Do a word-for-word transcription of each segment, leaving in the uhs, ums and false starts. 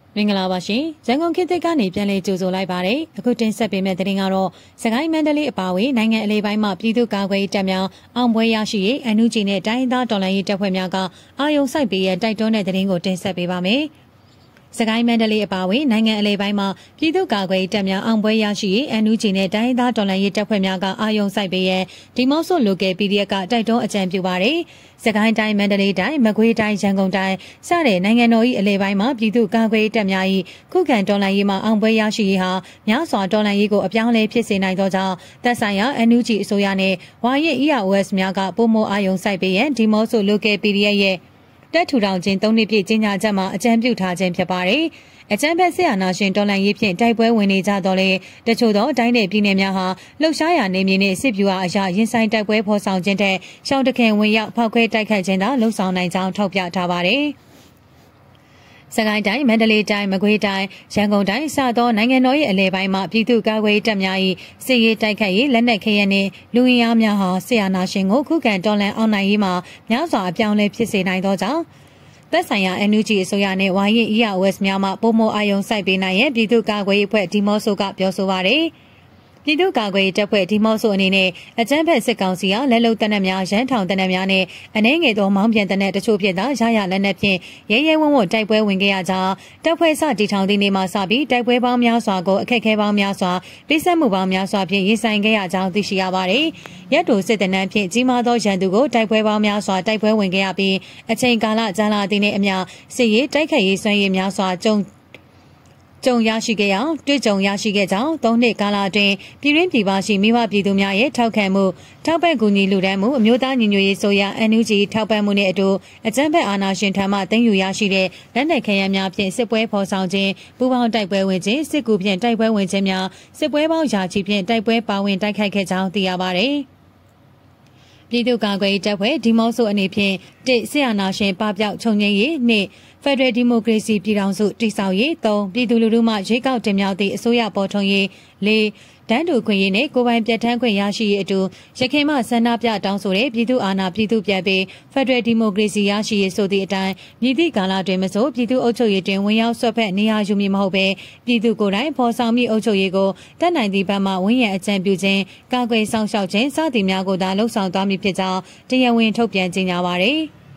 မင်္ဂလာပါရှင်။ရန်ကုန်ခေတ်သစ်ကနေပြန်လည်ကြိုဆိုလိုက်ပါတယ်။အခုတင်ဆက်ပေးမယ့်သတင်းကတော့စကိုင်းမန္တလေးအပါအဝင်နိုင်ငံအလဲပိုင်းမှာပြည်သူ့ကာကွယ်ရေးတပ်များအောင်ပွဲရရှိရေးအန်ယူဂျီနဲ့တိုင်းသားတော်လှန်ရေးတပ်ဖွဲ့များကအာရုံစိုက်ပေးရတိုက်တွန်းတဲ့သတင်းကိုတင်ဆက်ပေးပါမယ်။စကိုင်းမန္တလေးအပါအဝင်နိုင်ငံအလဲပိုင်းမှာပြည်သူ့ကာကွယ်ရေးတပ်များအောင်ပွဲရရှိရေးအန်ယူဂျီနဲ့တိုင်းသားတော်လှန်ရေးတပ်ဖွဲ့များကအာရုံစိုက်ပေးရဒီမော့ဆိုလိုကယ် ပီဒီအက်ဖ် ကတိုက်တွန်းအကြံပြုပါတယ်။စကိုင်းတိုင်းမန္တလေးတိုင်းမကွေးတိုင်းရန်ကုန်တိုင်းစတဲ့နိုင်ငံတော်၏အလဲပိုင်းမှာပြည်သူ့ကာကွယ်ရေးတပ်များ၏ခုခံတော်လှန်ရေးမှာအောင်ပွဲရရှိရေးဟာများစွာတော်လှန်ရေးကိုအပြောင်းအလဲဖြစ်စေနိုင်သောကြောင့်သက်ဆိုင်ရာ အန်ယူဂျီ အစိုးရနဲ့ဝါရစ် အီးအာအိုအက်စ် များကပုံမအာရုံစိုက်ပေးရန်ဒီမော့ဆိုလိုကယ် ပီဒီအက်ဖ် ရဲ့တက်ထူထောင်ခြင်းသုံးနှစ်ပြည့်ကျင်းပချက်မှာအကြံပြုထားခြင်းဖြစ်ပါတယ်။အကြံဖက်ဆရာနာရှင်တော်လှန်ရေးဖြင့်တိုက်ပွဲဝင်နေကြတော့လေတချို့သောတိုင်းနယ်ပြည်နယ်များဟာလှုပ်ရှားရာနေမြေနှင့်စစ်ဗျူဟာအရာရင်ဆိုင်တိုက်ပွဲဖော်ဆောင်ခြင်းတဲ့ရှောင်းတခင်ဝင်ရောက်ဖောက်ခွဲတိုက်ခိုက်ခြင်းသာလှုပ်ဆောင်နိုင်ကြောင်းထောက်ပြထားပါတယ်။စကိုင်းတိုင်းမန္တလေးတိုင်းမကွေးတိုင်းရန်ကုန်တိုင်းစသောနိုင်ငံတော်၏အလဲပိုင်းမှာပြည်သူ့ကာကွယ်ရေးတပ်များ၏စစ်ရေးတိုက်ခိုက်ရေးလက်နက်ခဲယမ်းနှင့်လူအင်အားများဟာဆရာနာရှင်ကိုခုခံတော်လှန်အောင်နိုင်ရေးမှာများစွာအပြောင်းအလဲဖြစ်စေနိုင်သောကြောင့်သက်ဆိုင်ရာ အန်ယူဂျီ အစိုးရနဲ့ဝါရစ် အီးအာအိုအက်စ် များမှပုံမအာရုံစိုက်ပေးနိုင်ရန်ပြည်သူ့ကာကွယ်ရေးအဖွဲ့ဒီမော့ဆိုကပြောဆိုပါတယ်။ပြည်သူ့ကာကွယ်ရေးတပ်ဖွဲ့ဒီမော့ဆိုအနေနဲ့အကြမ်းဖက်စစ်ကောင်စီဟာလက်လုံတပ်နက်များရန်ထောင်တပ်နက်များနဲ့အနှဲငယ်သောမောင်းပြန်တပ်နက်တချို့ဖြင့်သာရရလက်နက်ဖြင့်ရဲရဲဝံ့ဝံ့တိုက်ပွဲဝင်ခဲ့ရကြောင်းတပ်ဖွဲ့စတီထောင်သည့်နေ့မှစပြီးတိုက်ပွဲပေါင်းများစွာကိုအခက်အခဲပေါင်းများစွာပိတ်ဆက်မှုပေါင်းများစွာဖြင့်ရင်ဆိုင်ခဲ့ရကြောင်းသိရှိရပါတယ်။ရက်တိုစစ်တပ်နက်ဖြင့်ကြီးမားသောရန်သူကိုတိုက်ပွဲပေါင်းများစွာတိုက်ပွဲဝင်ခဲ့ရပြီးအချိန်ကာလကြာလာသည့်နှင့်အမျှစစ်ရေးတိုက်ခိုက်ရေးစွမ်းရည်များစွာကြုံကြုံရရှိခဲ့အောင်တွေ့ကြုံရရှိခဲ့ကြောင်းသုံးနှစ်ကာလအတွင်းပြည်တွင်းပြည်ပရှိမိဘပြည်သူများရဲ့ထောက်ခံမှုထောက်ပံ့ကူညီလူဒန်းမှုအမျိုးသားညီညွတ်ရေးဆိုရ အန်ယူဂျီ ထောက်ပံ့မှုနဲ့အတူအကြမ်းဖက်အာဏာရှင်ထံမှသိမ်းယူရရှိတဲ့လက်နက်ခဲယမ်းများဖြင့်စစ်ပွဲဖော်ဆောင်ခြင်းပူးပေါင်းတိုက်ပွဲဝင်ခြင်းစစ်ကူဖြင့်တိုက်ပွဲဝင်ခြင်းများစစ်ပွဲပေါင်းရာချီဖြင့်တိုက်ပွဲပါဝင်တိုက်ခိုက်ခဲ့ကြောင်းသိရပါတယ်။ပြည်သူ့ကာကွယ်ရေးတပ်ဖွဲ့ဒီမော့ဆိုအနေဖြင့်တစ်ဆရာနာရှင်ပပျောက်ချုပ်ငြိမ်းရေးနှစ်ဖက်ဒရယ်ဒီမိုကရေစီပြည်ထောင်စုတည်ဆောက်ရေးသုံးပြည်သူလူထုမှရွေးကောက်တင်မြှောက်သည့်အစိုးရပေါ်ထွန်းရေးလေးတန်းတူခွင့်ရေးနဲ့ကိုယ်ပိုင်ပြဋ္ဌာန်းခွင့်ရရှိရေးအတူရခိုင်မှဆန္ဒပြတောင်းဆိုတဲ့ပြည်သူအာဏာပြည်သူပြန်ပြီးဖက်ဒရယ်ဒီမိုကရေစီရရှိရေးဆိုသည့်အတိုင်းမြည်သည့်ကာလတွင်မဆိုပြည်သူအုပ်ချုပ်ရေးတွင်ဝင်ရောက်ဆွတ်ဖက်နေရာယူမည်မဟုတ်ဘဲပြည်သူကိုယ်တိုင်ဖော်ဆောင်မိအုပ်ချုပ်ရေးကိုတတ်နိုင်သည့်ဘက်မှဝန်းရံအကြံပြုခြင်းကာကွယ်ဆောင်ရှောက်ခြင်းစသည်များကိုသာလှုံ့ဆော်သွားမည်ဖြစ်ကြောင်းတရားဝင်ထုတ်ပြန်ကြေညာပါသည်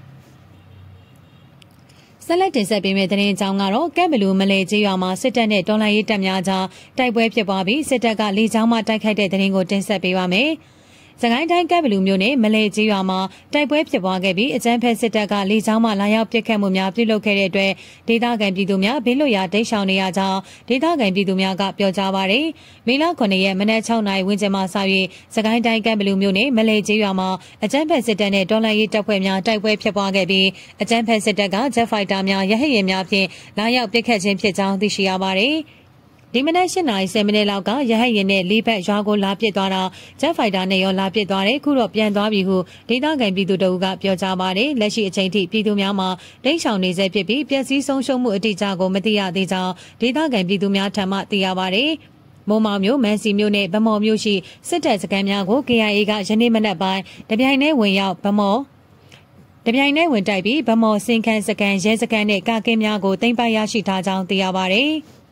ဆက်လက်တင်ဆက်ပေးမယ့်သတင်းအကြောင်းကတော့ကဲဘလူးမလဲကျေးရွာမှာစစ်တပ်နဲ့တော်လှန်ရေးတပ်များကြားတိုက်ပွဲဖြစ်ပွားပြီးစစ်တပ်ကလေကြောင်းမှတိုက်ခိုက်တဲ့သတင်းကိုတင်ဆက်ပေးပါမယ်။စကိုင်းတိုင်းကဲဘလူးမြို့နယ်မလဲကျေးရွာမှာတိုက်ပွဲဖြစ်ပွားခဲ့ပြီးအကြမ်းဖက်စစ်တပ်ကလေကြောင်းမှလာရောက်ပစ်ခတ်မှုများပြုလုပ်ခဲ့တဲ့အတွက်ဒေသခံပြည်သူများဘေးလွတ်ရာတိမ်းရှောင်နေရကြောင်းဒေသခံပြည်သူများကပြောကြားပါရယ်။မေလခုနှစ်ရက်မနက်ခြောက်နာရီဝန်းကျင်မှစ၍စကိုင်းတိုင်းကဲဘလူးမြို့နယ်မလဲကျေးရွာမှာအကြမ်းဖက်စစ်တပ်နဲ့တော်လှန်ရေးတပ်ဖွဲ့များတိုက်ပွဲဖြစ်ပွားခဲ့ပြီးအကြမ်းဖက်စစ်တပ်ကဂျက်ဖိုက်တာများရဟတ်ယာဉ်များဖြင့်လာရောက်ပစ်ခတ်ခြင်းဖြစ်ကြောင်းသိရှိရပါရယ်။ဒီမနက်၈နာရီဆယ်မိနစ်လောက်ကရဟတ်ယာဉ်နဲ့လေးဘက်ရွာကိုလာပစ်သွားတာဂျက်ဖိုက်တာနဲ့ရောလာပစ်သွားတယ်ခုတော့ပြန်သွားပြီဟုဒေသခံပြည်သူတို့ကပြောကြားပါတယ်လက်ရှိအချိန်ထိပြည်သူများမှာတိမ်းရှောင်နေဆဲဖြစ်ပြီးပျက်စီးဆုံးရှုံးမှုအတိအကျကိုမသိရသေးကြောင်းဒေသခံပြည်သူများထံမှသိရပါတယ်မုံမောင်မြို့မန်စီမြို့နဲ့ဗမော်မြို့ရှိစစ်တပ်စခန်းများကို ကေအိုင်အေ ကယနေ့မနက်ပိုင်းတပြိုင်တည်းဝင်ရောက်ဗမော်တပြိုင်တည်းဝင်တိုက်ပြီးဗမော်စင်ခန်းစခန်းရဲစခန်းနဲ့ကာကင်းများကိုသိမ်းပိုက်ရရှိထားကြောင်းသိရပါတယ်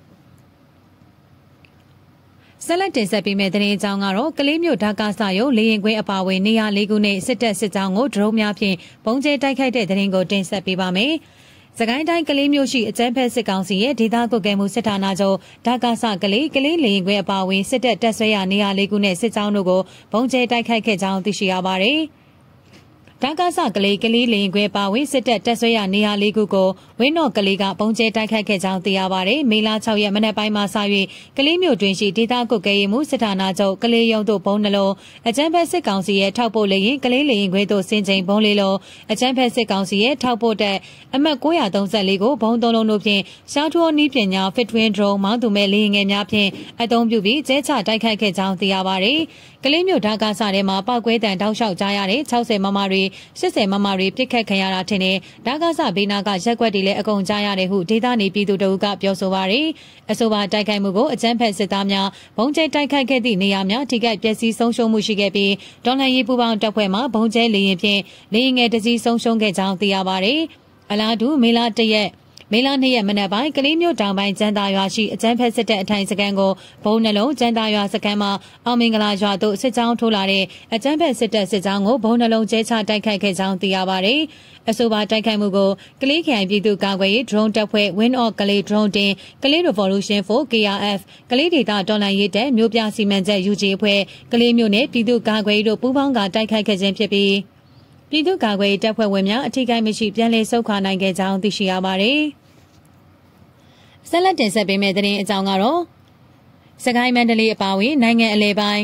ဆက်လက်တင်ဆက်ပေးမယ့်သတင်းအကြောင်းကတော့ကလေးမြို့ဒါကာစာရုံလေရင်ကွင်းအပါအဝင်နေရာလေးခုနဲ့စစ်တပ်စစ်ကြောင်းကိုဒရုန်းများဖြင့်ပုံကျဲတိုက်ခိုက်တဲ့သတင်းကိုတင်ဆက်ပေးပါမယ်။စကိုင်းတိုင်းကလေးမြို့ရှိအကြမ်းဖက်စစ်ကောင်စီရဲ့ဒေသကွက်ကဲမှုစစ်ဌာနချုပ်ဒါကာဆကလေးကလေးလေရင်ကွင်းအပါအဝင်စစ်တပ်တပ်ဆွဲရာနေရာလေးခုနဲ့စစ်ကြောင်းတို့ကိုပုံကျဲတိုက်ခိုက်ခဲ့ကြောင်းသိရှိရပါတယ်။ဒါကာဆကလေးကလေးလေရင်ခွဲပါဝင်စစ်တပ်တက်ဆွဲရနေရာလေးခုကိုဝင်းတော်ကလေးကပုံကျဲတိုက်ခိုက်ခဲ့ကြောင်းသိရပါတယ်။မေလ၆ရက်မနက်ပိုင်းမှာစ၍ကလေးမြို့တွင်ရှိဒေသကွက်ကဲရေးမှုစစ်ဌာနချုပ်ကလေးရုံတို့ဘုံနှလုံးအကြမ်းဖက်စစ်ကောင်စီရဲ့ထောက်ပို့လေရင်ကလေးလေရင်ခွဲတို့ဆင်ချိန်ဘုံလေးလုံးအကြမ်းဖက်စစ်ကောင်စီရဲ့ထောက်ပို့တဲ့အမှတ်၉၃၄ကိုဘုံသုံးလုံးတို့ဖြင့်ရှားထိုးနီးပညာ Fit Twin Drone မောင်းသူမဲ့လေရင်ငယ်များဖြင့်အသုံးပြုပြီးကျဲချတိုက်ခိုက်ခဲ့ကြောင်းသိရပါတယ်။ကလေးမြို့ဒါကာဆထဲမှာပောက်ကွဲတံတောက်လျှောက်ကြားရတဲ့၆၀မမတွေ၈၀မမတွေပြစ်ခတ်ခံရတာထင်တယ်ဒါကာဆဘေးနာကရက်ွက်တွေလည်းအကုန်ကြားရတယ်ဟုဒေသနေပြည်သူတို့ကပြောဆိုပါရယ်အဆိုပါတိုက်ခိုက်မှုကိုအကြမ်းဖက်စစ်သားများဘုံကျဲတိုက်ခိုက်ခဲ့သည့်နေရာများထိခိုက်ပျက်စီးဆုံးရှုံးမှုရှိခဲ့ပြီးဒေါ်လာရေးပူပေါင်းတပ်ဖွဲ့မှဘုံကျဲလေရင်ဖြင့်လေရင်ငယ်တစည်းဆုံးရှုံးခဲ့ကြောင်းသိရပါရယ်အလားတူမေလတရက်မမေလနှစ်ရက်မနက်ပိုင်းကလေးမျိုးတောင်ပိုင်းကျန်းသာရွာရှိအကျန်းဖက်စစ်တပ်အထိုင်စခန်းကိုဘုံနှလုံးကျန်းသာရွာစခန်းမှာအောင်မင်္ဂလာရွာသို့စစ်ကြောင်းထိုးလာတဲ့အကျန်းဖက်စစ်တပ်စစ်ကြောင်းကိုဘုံနှလုံးကျဲချတိုက်ခိုက်ခဲ့ကြောင်းသိရပါတယ်။အဆိုပါတိုက်ခိုက်မှုကိုကလေးခရိုင်ပြည်သူ့ကာကွယ်ရေး drone တပ်ဖွဲ့ Win of ကလေး drone တင်ကလေး Revolution ဖို K R F ကလေးဒေသတော်လှန်ရေးတပ်မြို့ပြစီမံချက် U G အဖွဲ့ကလေးမျိုးနဲ့ပြည်သူ့ကာကွယ်ရေးတို့ပူးပေါင်းကတိုက်ခိုက်ခဲ့ခြင်းဖြစ်ပြီးပြည်သူ့ကာကွယ်ရေးတပ်ဖွဲ့ဝင်များအထိကိမရှိပြန်လည်ဆုတ်ခွာနိုင်ခဲ့ကြောင်းသိရှိရပါတယ်။ဆက်လက်တင်ဆက်ပေးမယ့်သတင်းအကြောင်းကတော့စကိုင်းမန္တလေးအပါအဝင်နိုင်ငံအလဲပိုင်း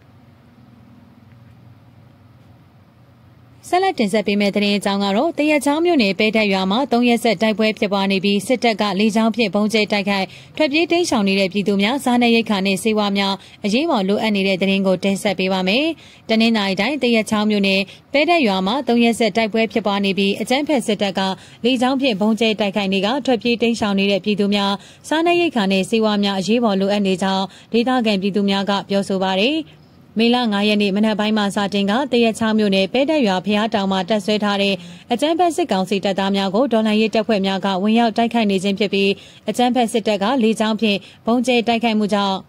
ဆက်လက်တင်ဆက်ပေးမယ့်သတင်းအကြောင်းကတော့တရက်ချောင်းမြို့နယ်ပဲတက်ရွာမှာသုံးရက်ဆက်တိုက်ပွဲဖြစ်ပွားနေပြီးစစ်တပ်ကလေကြောင်းဖြင့်ဘုံကျဲတိုက်ခိုက်ထွက်ပြေးတိမ်းရှောင်နေတဲ့ပြည်သူများစားနပ်ရိက္ခာနဲ့ဆေးဝါးများအရေးပေါ်လိုအပ်နေတဲ့သတင်းကိုတင်ဆက်ပေးပါမယ်။တနင်္လာရီတိုင်းတရက်ချောင်းမြို့နယ်ပဲတက်ရွာမှာသုံးရက်ဆက်တိုက်ပွဲဖြစ်ပွားနေပြီးအကြမ်းဖက်စစ်တပ်ကလေကြောင်းဖြင့်ဘုံကျဲတိုက်ခိုက်နေကထွက်ပြေးတိမ်းရှောင်နေတဲ့ပြည်သူများစားနပ်ရိက္ခာနဲ့ဆေးဝါးများအရေးပေါ်လိုအပ်နေကြောင်းဒေသခံပြည်သူများကပြောဆိုပါတယ်။မေလငါးရက်နေ့မနက်ပိုင်းမှာစတင်ကတရက်ချောင်းမြို့နယ်ပဲတက်ရွာဖျားတောင်မှာတက်ဆွဲထားတဲ့အကြမ်းဖက်စစ်ကောင်စီတပ်သားများကိုဒေါ်လာရေးတပ်ဖွဲ့များကဝင်ရောက်တိုက်ခိုက်နေခြင်းဖြစ်ပြီးအကြမ်းဖက်စစ်တပ်ကလေကြောင်းဖြင့်ဘုံကျဲတိုက်ခိုက်မှုကြောင့်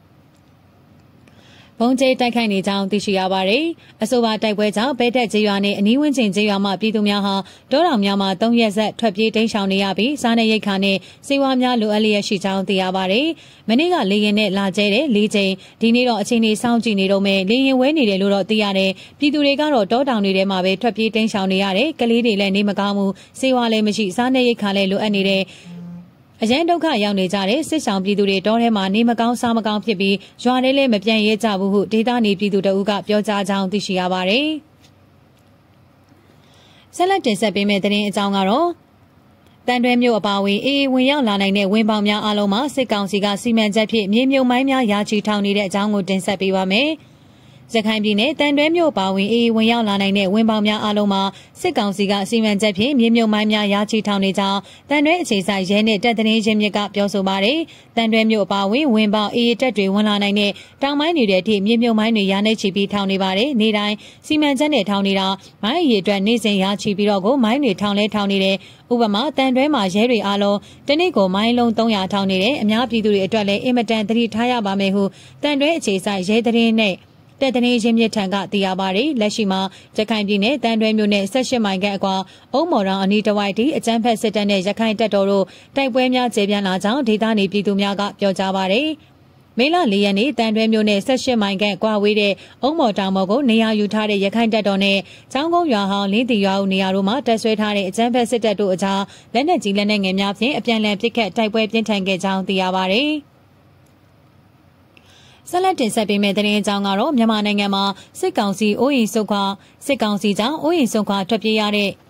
ဘုံကျဲတိုက်ခိုက်နေကြောင်းသိရှိရပါတယ်။အဆိုပါတိုက်ပွဲကြောင့်ပဲတက်ကျေးရွာနဲ့အနီးဝန်းကျင်ကျေးရွာမှပြည်သူများဟာတောတောင်များမှာသုံးရက်ဆက်ထွက်ပြေးတိမ်းရှောင်နေရပြီးစားနပ်ရိက္ခာနဲ့ဆေးဝါးများလိုအပ်လျက်ရှိကြောင်းသိရပါတယ်။မနေ့ကလေရင်နဲ့လာကျဲတဲ့လေးချိန်ဒီနေ့တော့အချိန်ကြီးစောင့်ကြည့်နေတော့မယ်လေရင်ဝဲနေတယ်လို့တော့သိရတယ်။ပြည်သူတွေကတော့တောတောင်တွေထဲမှာပဲထွက်ပြေးတိမ်းရှောင်နေရတယ်။ကလေးတွေလည်းနေမကောင်းဘူးဆေးဝါးလည်းမရှိစားနပ်ရိက္ခာလည်းလိုအပ်နေတယ်အရန်ဒုက္ခရောက်နေကြတဲ့စစ်ဆောင်ပြည်သူတွေတောထဲမှာနေမကောင်းစားမကောင်းဖြစ်ပြီးရွာထဲလည်းမပြန်ရဲကြဘူးဟုဒေသနေပြည်သူတအုပ်ကပြောကြားကြောင်းသိရှိရပါတယ်။ဆက်လက်တင်ဆက်ပေးမယ့်သတင်းအကြောင်းကတော့တန်တွဲမြို့အပါအဝင်အေးဝင်ရောက်လာနိုင်တဲ့ဝင်းပေါင်းများအလုံးမှာစစ်ကောင်စီကစီမံချက်ဖြင့်မြေမြုပ်မိုင်းများရာချီထောင်နေတဲ့အကြောင်းကိုတင်ဆက်ပေးပါမယ်။ရခိုင်ပြည်နယ်တန်တွဲမြို့ပါဝင်အေးဝင်ရောက်လာနိုင်တဲ့ဝင်းပေါင်းများအလုံးမှာစစ်ကောင်စီကစီမံချက်ဖြင့်မြေမြုပ်မိုင်းများရာချီထောင်နေကြောင်းတန်တွဲအခြေဆိုင်ရဲနဲ့တပ်သတင်းချင်းမြစ်ကပြောဆိုပါတယ်။တန်တွဲမြို့ပါဝင်ဝင်းပေါင်းအေးတပ်တွေဝင်လာနိုင်တဲ့တောင်ပိုင်းတွေတဲ့အထိမြေမြုပ်မိုင်းတွေရာနဲ့ချီပြီးထောင်နေပါတယ်။နေ့တိုင်းစီမံချက်နဲ့ထောင်နေတာမိုင်းအရေးအတွက်နေ့စဉ်ရာချီပြီးတော့ကိုမိုင်းတွေထောင်လဲထောင်နေတယ်။ဥပမာတန်တွဲမှာရဲတွေအားလုံးတနေ့ကိုမိုင်းလုံးသုံးရာထောင်နေတယ်။အများပြည်သူတွေအတွက်လည်းအင်မတန်သတိထားရပါမယ်ဟုတန်တွဲအခြေဆိုင်ရဲသတင်းနဲ့တပ်တနေရင်းမြစ်ထံကသိရပါတယ်လက်ရှိမှာရခိုင်ပြည်နယ်တန်တွဲမြို့နယ်၁၈မိုင်ခန့်အကွာအုံမော်ရောင်အနီးတစ်ဝိုက်ထိအကြမ်းဖက်စစ်တပ်နဲ့ရခိုင်တပ်တော်တို့တိုက်ပွဲများကျေပြန့်လာကြောင်းဒေသနေပြည်သူများကပြောကြားပါတယ်မေလ၄ရက်နေ့တန်တွဲမြို့နယ်၁၈မိုင်ခန့်ကွာဝေးတဲ့အုံမော်တောင်ပေါ်ကိုနေရာယူထားတဲ့ရခိုင်တပ်တော်နဲ့ចောင်းကုန်းရွာဟောင်းလင်းတီရွာဦးနေရာတို့မှာတပ်ဆွဲထားတဲ့အကြမ်းဖက်စစ်တပ်တို့အကြားလက်နက်ကြီးလက်နက်ငယ်များဖြင့်အပြန်အလှန်ပစ်ခတ်တိုက်ပွဲပြင်းထန်ခဲ့ကြောင်းသိရပါတယ်ဆက်လက်တင်ဆက်ပေးမယ့်သတင်းအကြောင်းကတော့မြန်မာနိုင်ငံမှာစစ်ကောင်စီအိုးအိမ်ဆုတ်ခွာစစ်ကောင်စီကြောင့်အိုးအိမ်ဆုတ်ခွာထွက်ပြေးရတဲ့